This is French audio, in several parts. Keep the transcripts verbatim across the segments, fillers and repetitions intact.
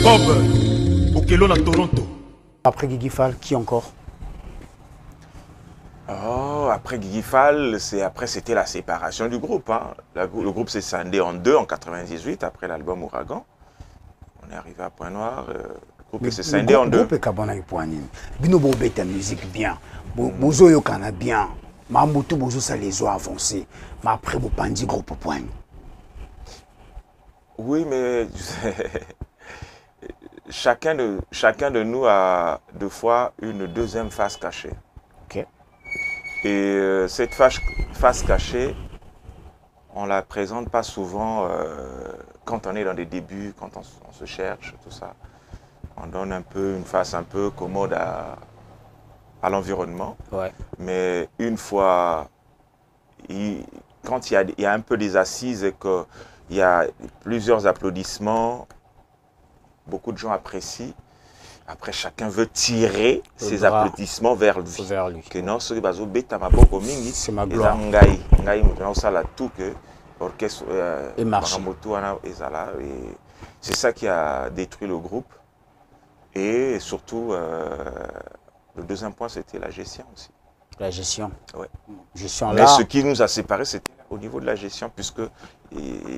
Bob, Okelo à Toronto. Après Guigui Fall, qui encore? Oh, après Guigui Fall, c'est après c'était la séparation du groupe. Hein. La, le groupe s'est scindé en deux en quatre-vingt-dix-huit après l'album Ouragan. On est arrivé à Point Noir. Euh, le groupe s'est scindé en deux. Le groupe est Kabana et Poignine. Bino Bobé ta musique bien. Bozo Yokana bien. Mamoutou Bozo ça les a avancés. Mais après vous pandi groupe Poigne. Oui, mais chacun de chacun de nous a deux fois une deuxième face cachée. Ok. Et euh, cette face, face cachée, on ne la présente pas souvent euh, quand on est dans des débuts, quand on, on se cherche, tout ça. On donne un peu une face un peu commode à, à l'environnement. Ouais. Mais une fois, il, quand il y, a, il y a un peu des assises et qu'il y a plusieurs applaudissements, beaucoup de gens apprécient. Après, chacun veut tirer le ses bras. applaudissements vers lui. Vers lui. Que non, ceux qui beta maboko mingi. C'est ma gloire. Ngai, ngai, on ça la tout que l'orchestre et marche. C'est ça qui a détruit le groupe. Et surtout, euh, le deuxième point, c'était la gestion aussi. La gestion. Ouais. Gestion Mais là. ce qui nous a séparés, c'était au niveau de la gestion, puisque il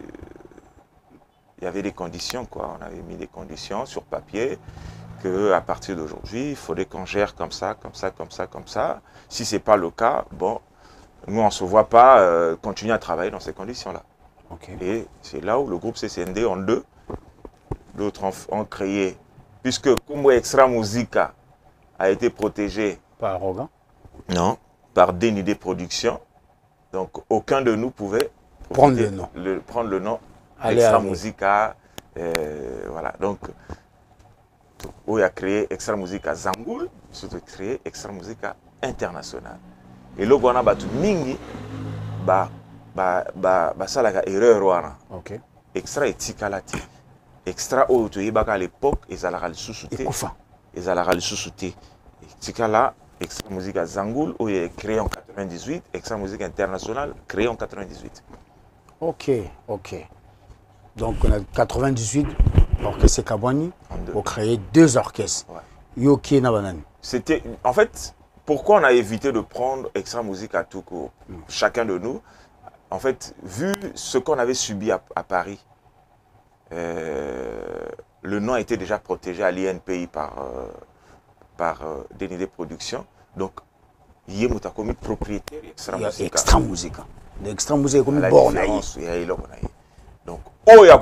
y avait des conditions, quoi. On avait mis des conditions sur papier qu'à partir d'aujourd'hui, il faudrait qu'on gère comme ça, comme ça, comme ça, comme ça. Si ce n'est pas le cas, bon, nous, on ne se voit pas euh, continuer à travailler dans ces conditions-là. Okay. Et c'est là où le groupe s'est scindé en deux. D'autres ont, ont créé, puisque Kumbo Extra Musica a été protégé par Arrogant. Non, par Denidé Productions. Donc, aucun de nous pouvait prendre le nom. Le, prendre le nom Allez, Extra allez. Musica. Euh, voilà, donc, où il a créé Extra Musica Zangoul, surtout créé Extra Musica International. Et là, on a battu Mingi, bah, bah, bah, bah, ça, la erreur, wana. Ok. Extra et Tikalati. Extra, au à l'époque, ils allaient le sous-souter. Ils allaient le sous-souter. Tikala, Extra Musica Zangoul, où il est créé en quatre-vingt-dix-huit, Extra Musica International, créé en quatre-vingt-dix-huit. Ok, ok. Donc, on a quatre-vingt-dix-huit, l'orchestre Kabouani, pour créer deux orchestres. Ouais. Yoki Nabanani. C'était, en fait, pourquoi on a évité de prendre Extra Musica tout court, mm. chacun de nous, en fait, vu ce qu'on avait subi à, à Paris, euh, le nom était déjà protégé à l'I N P I par, euh, par euh, Denidé Productions. Donc, il y a une propriétaire Extra Musica. Extra Musica. Extra Musica comme une borne. Donc, oh, il y a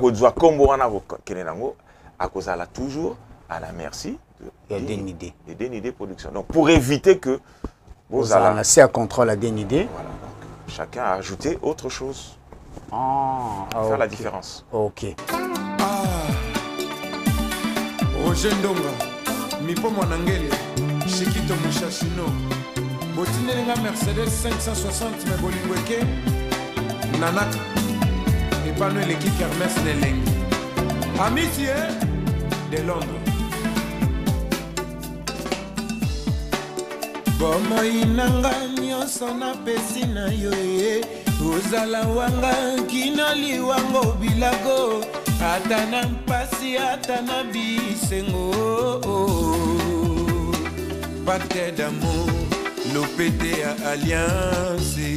toujours à la merci de Denidé. De Denidé Productions. Donc, pour éviter que vous allez laisser à contrôle à Denidé. Voilà. Donc, chacun a ajouté autre chose. Ah, pour faire okay. la différence. Ok. Ah, Roger Ndonga, Mipo Mwanangeli, Shikito Mushashino, Botinelinga Mercedes cinq cent soixante, mais Bolingweke, Nanaka, épanoui l'équipe Hermès Neleng. Amitié de Londres. Bomo inanga nyonso na pesi na yo ye ozala wanga kina liwango bilago ata na mpasi ata na bisengo pate d'amour lopete ya alliance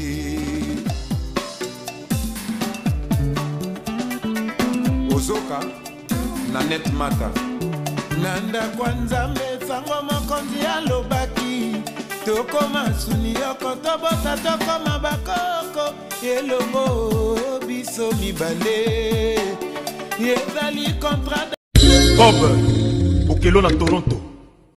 Ozoka Nanette Mata Nanda kwa nzambe sango mokonzi alobaki tokoma suni yoko tobota tokoma bakoko elongo biso mibale yezali contrat Bob Okelo à Toronto.